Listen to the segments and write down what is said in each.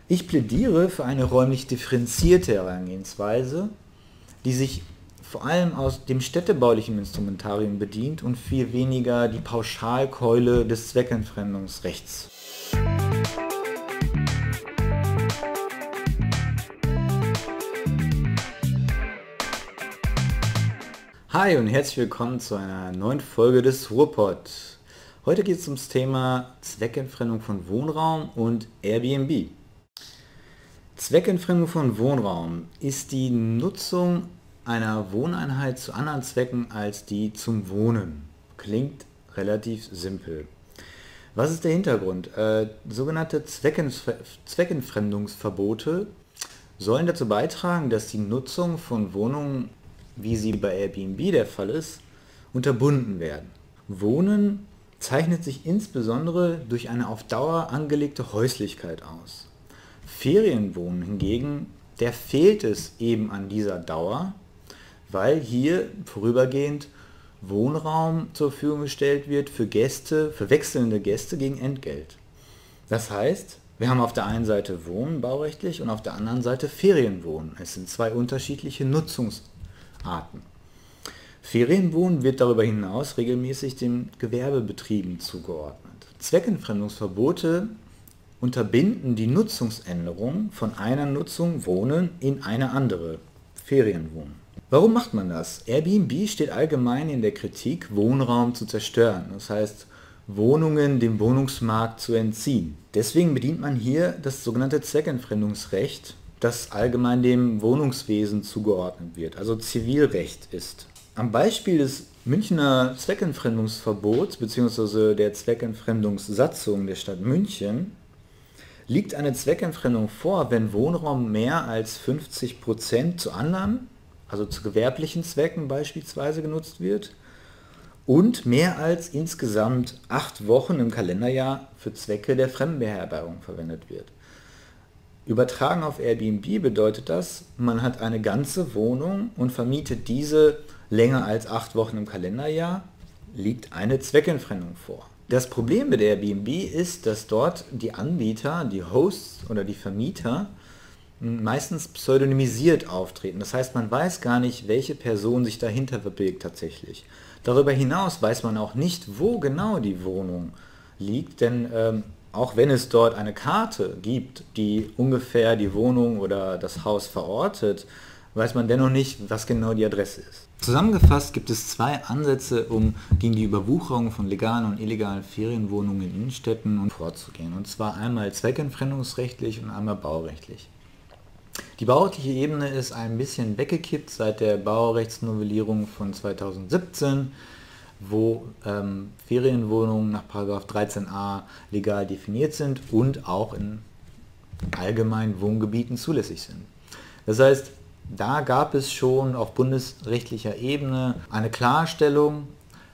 Ich plädiere für eine räumlich differenzierte Herangehensweise, die sich vor allem aus dem städtebaulichen Instrumentarium bedient und viel weniger die Pauschalkeule des Zweckentfremdungsrechts. Hi und herzlich willkommen zu einer neuen Folge des Ruhrpott. Heute geht es ums Thema Zweckentfremdung von Wohnraum und Airbnb. Zweckentfremdung von Wohnraum ist die Nutzung einer Wohneinheit zu anderen Zwecken als die zum Wohnen. Klingt relativ simpel. Was ist der Hintergrund? Sogenannte Zweckentfremdungsverbote sollen dazu beitragen, dass die Nutzung von Wohnungen, wie sie bei Airbnb der Fall ist, unterbunden werden. Wohnen zeichnet sich insbesondere durch eine auf Dauer angelegte Häuslichkeit aus. Ferienwohnen hingegen, der fehlt es eben an dieser Dauer, weil hier vorübergehend Wohnraum zur Verfügung gestellt wird für Gäste, für wechselnde Gäste gegen Entgelt. Das heißt, wir haben auf der einen Seite Wohnen baurechtlich und auf der anderen Seite Ferienwohnen. Es sind zwei unterschiedliche Nutzungsarten. Ferienwohnen wird darüber hinaus regelmäßig den Gewerbebetrieben zugeordnet. Zweckentfremdungsverbote unterbinden die Nutzungsänderung von einer Nutzung Wohnen in eine andere, Ferienwohnen. Warum macht man das? Airbnb steht allgemein in der Kritik, Wohnraum zu zerstören, das heißt Wohnungen dem Wohnungsmarkt zu entziehen. Deswegen bedient man hier das sogenannte Zweckentfremdungsrecht, das allgemein dem Wohnungswesen zugeordnet wird, also Zivilrecht ist. Am Beispiel des Münchner Zweckentfremdungsverbots bzw. der Zweckentfremdungssatzung der Stadt München liegt eine Zweckentfremdung vor, wenn Wohnraum mehr als 50% zu anderen, also zu gewerblichen Zwecken beispielsweise genutzt wird und mehr als insgesamt 8 Wochen im Kalenderjahr für Zwecke der Fremdenbeherbergung verwendet wird. Übertragen auf Airbnb bedeutet das, man hat eine ganze Wohnung und vermietet diese länger als 8 Wochen im Kalenderjahr, liegt eine Zweckentfremdung vor. Das Problem mit Airbnb ist, dass dort die Anbieter, die Hosts oder die Vermieter meistens pseudonymisiert auftreten. Das heißt, man weiß gar nicht, welche Person sich dahinter verbirgt tatsächlich. Darüber hinaus weiß man auch nicht, wo genau die Wohnung liegt, denn auch wenn es dort eine Karte gibt, die ungefähr die Wohnung oder das Haus verortet, weiß man dennoch nicht, was genau die Adresse ist. Zusammengefasst gibt es 2 Ansätze, um gegen die Überwucherung von legalen und illegalen Ferienwohnungen in Innenstädten vorzugehen. Und zwar einmal zweckentfremdungsrechtlich und einmal baurechtlich. Die baurechtliche Ebene ist ein bisschen weggekippt seit der Baurechtsnovellierung von 2017, wo Ferienwohnungen nach § 13a legal definiert sind und auch in allgemeinen Wohngebieten zulässig sind. Das heißt, da gab es schon auf bundesrechtlicher Ebene eine Klarstellung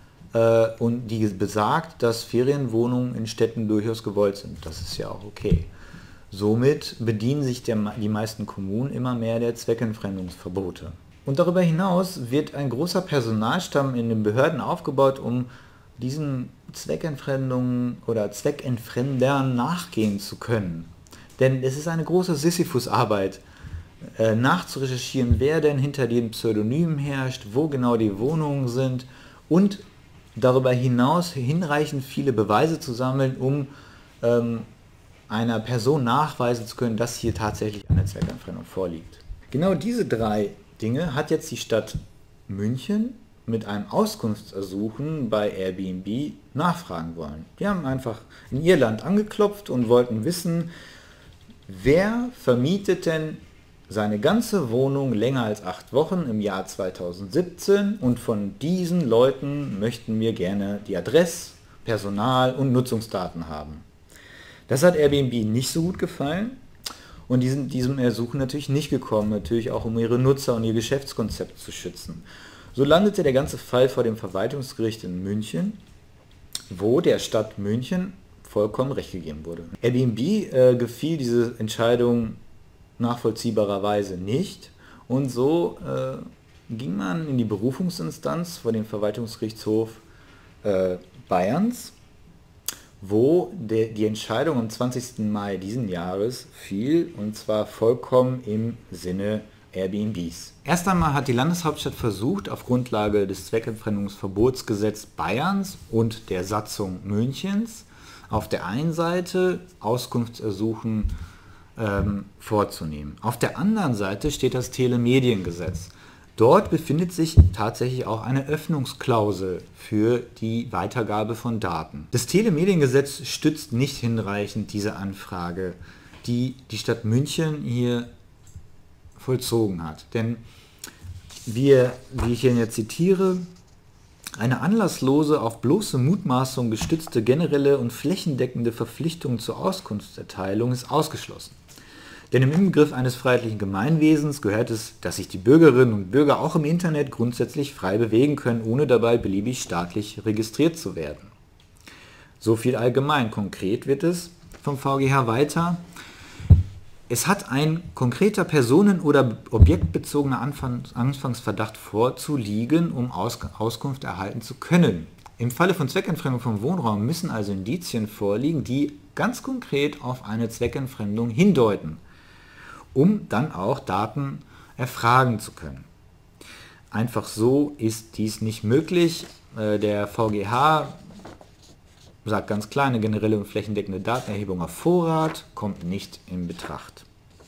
und die besagt, dass Ferienwohnungen in Städten durchaus gewollt sind. Das ist ja auch okay. Somit bedienen sich die meisten Kommunen immer mehr der Zweckentfremdungsverbote. Und darüber hinaus wird ein großer Personalstamm in den Behörden aufgebaut, um diesen Zweckentfremdungen oder Zweckentfremdern nachgehen zu können. Denn es ist eine große Sisyphusarbeit, nachzurecherchieren, wer denn hinter den Pseudonymen herrscht, wo genau die Wohnungen sind und darüber hinaus hinreichend viele Beweise zu sammeln, um einer Person nachweisen zu können, dass hier tatsächlich eine Zweckentfremdung vorliegt. Genau diese 3 Dinge hat jetzt die Stadt München mit einem Auskunftsersuchen bei Airbnb nachfragen wollen. Die haben einfach in ihr Land angeklopft und wollten wissen, wer vermietet denn seine ganze Wohnung länger als 8 Wochen im Jahr 2017 und von diesen Leuten möchten wir gerne die Adresse, Personal und Nutzungsdaten haben. Das hat Airbnb nicht so gut gefallen und die sind diesem Ersuchen natürlich nicht gekommen, natürlich auch um ihre Nutzer und ihr Geschäftskonzept zu schützen. So landete der ganze Fall vor dem Verwaltungsgericht in München, wo der Stadt München vollkommen recht gegeben wurde. Airbnb gefiel diese Entscheidung nachvollziehbarerweise nicht und so ging man in die Berufungsinstanz vor den Verwaltungsgerichtshof Bayerns wo die Entscheidung am 20. Mai diesen Jahres fiel, und zwar vollkommen im Sinne Airbnbs. Erst einmal hat die Landeshauptstadt versucht, auf Grundlage des Zweckentfremdungsverbotsgesetzes Bayerns und der Satzung Münchens auf der einen Seite Auskunftsersuchen vorzunehmen. Auf der anderen Seite steht das Telemediengesetz. Dort befindet sich tatsächlich auch eine Öffnungsklausel für die Weitergabe von Daten. Das Telemediengesetz stützt nicht hinreichend diese Anfrage, die die Stadt München hier vollzogen hat. Denn wie ich hier jetzt zitiere, eine anlasslose, auf bloße Mutmaßung gestützte generelle und flächendeckende Verpflichtung zur Auskunftserteilung ist ausgeschlossen. Denn im Inbegriff eines freiheitlichen Gemeinwesens gehört es, dass sich die Bürgerinnen und Bürger auch im Internet grundsätzlich frei bewegen können, ohne dabei beliebig staatlich registriert zu werden. So viel allgemein. Konkret wird es vom VGH weiter. Es hat ein konkreter personen- oder objektbezogener Anfangsverdacht vorzuliegen, um Auskunft erhalten zu können. Im Falle von Zweckentfremdung vom Wohnraum müssen also Indizien vorliegen, die ganz konkret auf eine Zweckentfremdung hindeuten, um dann auch Daten erfragen zu können. Einfach so ist dies nicht möglich. Der VGH sagt ganz klar, eine generelle und flächendeckende Datenerhebung auf Vorrat kommt nicht in Betracht.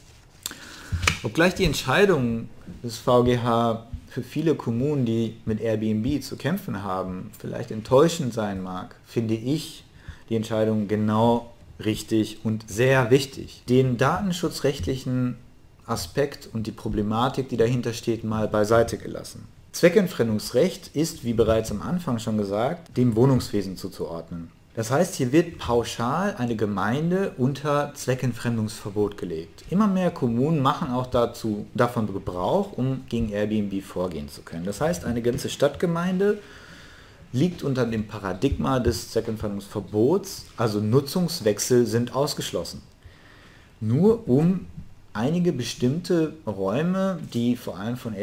Obgleich die Entscheidung des VGH für viele Kommunen, die mit Airbnb zu kämpfen haben, vielleicht enttäuschend sein mag, finde ich die Entscheidung genau richtig und sehr wichtig. Den datenschutzrechtlichen Aspekt und die Problematik, die dahinter steht, mal beiseite gelassen. Zweckentfremdungsrecht ist, wie bereits am Anfang schon gesagt, dem Wohnungswesen zuzuordnen. Das heißt, hier wird pauschal eine Gemeinde unter Zweckentfremdungsverbot gelegt. Immer mehr Kommunen machen auch davon Gebrauch, um gegen Airbnb vorgehen zu können. Das heißt, eine ganze Stadtgemeinde liegt unter dem Paradigma des Zweckentfremdungsverbots, also Nutzungswechsel sind ausgeschlossen. Nur um einige bestimmte Räume, die vor allem von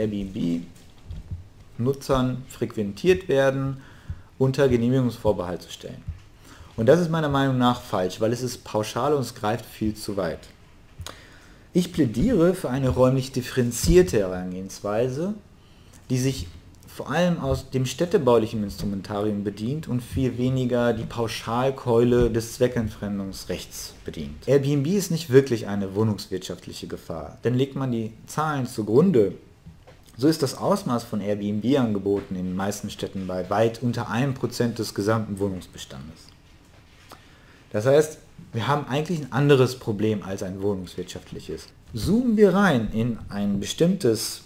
Airbnb-Nutzern frequentiert werden, unter Genehmigungsvorbehalt zu stellen. Und das ist meiner Meinung nach falsch, weil es ist pauschal und es greift viel zu weit. Ich plädiere für eine räumlich differenzierte Herangehensweise, die sich vor allem aus dem städtebaulichen Instrumentarium bedient und viel weniger die Pauschalkeule des Zweckentfremdungsrechts bedient. Airbnb ist nicht wirklich eine wohnungswirtschaftliche Gefahr, denn legt man die Zahlen zugrunde, so ist das Ausmaß von Airbnb-Angeboten in den meisten Städten bei weit unter 1% des gesamten Wohnungsbestandes. Das heißt, wir haben eigentlich ein anderes Problem als ein wohnungswirtschaftliches. Zoomen wir rein in ein bestimmtes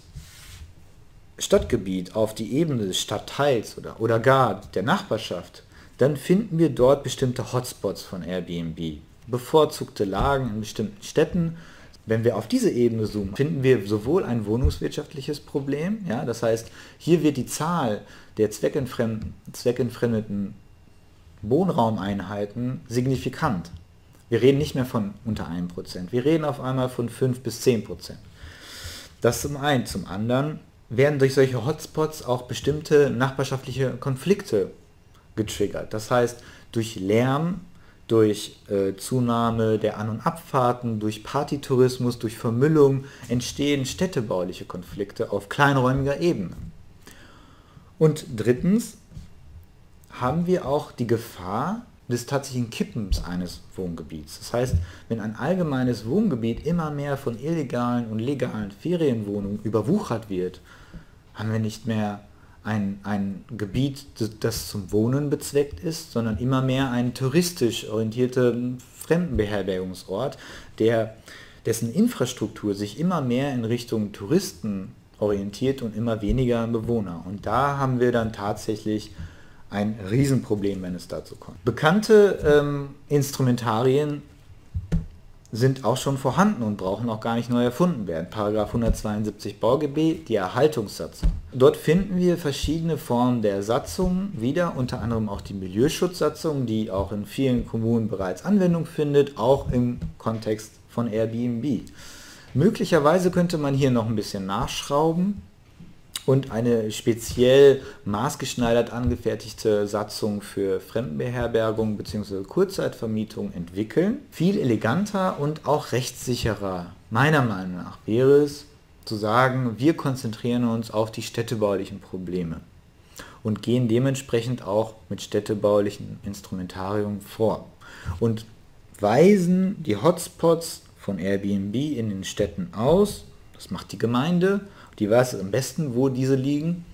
Stadtgebiet auf die Ebene des Stadtteils oder gar der Nachbarschaft, dann finden wir dort bestimmte Hotspots von Airbnb, bevorzugte Lagen in bestimmten Städten. Wenn wir auf diese Ebene zoomen, finden wir sowohl ein wohnungswirtschaftliches Problem, ja, das heißt, hier wird die Zahl der zweckentfremdeten Wohnraumeinheiten signifikant. Wir reden nicht mehr von unter 1%, wir reden auf einmal von 5 bis 10%. Das zum einen. Zum anderen werden durch solche Hotspots auch bestimmte nachbarschaftliche Konflikte getriggert. Das heißt, durch Lärm, durch Zunahme der An- und Abfahrten, durch Partytourismus, durch Vermüllung entstehen städtebauliche Konflikte auf kleinräumiger Ebene. Und drittens haben wir auch die Gefahr des tatsächlichen Kippens eines Wohngebiets. Das heißt, wenn ein allgemeines Wohngebiet immer mehr von illegalen und legalen Ferienwohnungen überwuchert wird, haben wir nicht mehr ein Gebiet, das zum Wohnen bezweckt ist, sondern immer mehr einen touristisch orientierten Fremdenbeherbergungsort, dessen Infrastruktur sich immer mehr in Richtung Touristen orientiert und immer weniger Bewohner. Und da haben wir dann tatsächlich ein Riesenproblem, wenn es dazu kommt. Bekannte Instrumentarien sind auch schon vorhanden und brauchen auch gar nicht neu erfunden werden. Paragraph 172 BauGB, die Erhaltungssatzung. Dort finden wir verschiedene Formen der Satzungen wieder, unter anderem auch die Milieuschutzsatzung, die auch in vielen Kommunen bereits Anwendung findet, auch im Kontext von Airbnb. Möglicherweise könnte man hier noch ein bisschen nachschrauben und eine speziell maßgeschneidert angefertigte Satzung für Fremdenbeherbergung bzw. Kurzzeitvermietung entwickeln. Viel eleganter und auch rechtssicherer, meiner Meinung nach, wäre es zu sagen, wir konzentrieren uns auf die städtebaulichen Probleme und gehen dementsprechend auch mit städtebaulichen Instrumentarium vor und weisen die Hotspots von Airbnb in den Städten aus. Das macht die Gemeinde, die weiß am besten, wo diese liegen,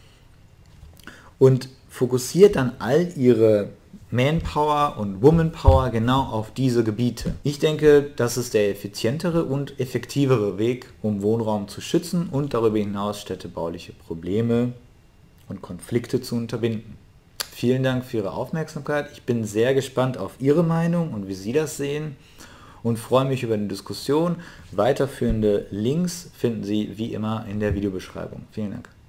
und fokussiert dann all ihre Manpower und Womanpower genau auf diese Gebiete. Ich denke, das ist der effizientere und effektivere Weg, um Wohnraum zu schützen und darüber hinaus städtebauliche Probleme und Konflikte zu unterbinden. Vielen Dank für Ihre Aufmerksamkeit. Ich bin sehr gespannt auf Ihre Meinung und wie Sie das sehen und freue mich über eine Diskussion. Weiterführende Links finden Sie wie immer in der Videobeschreibung. Vielen Dank.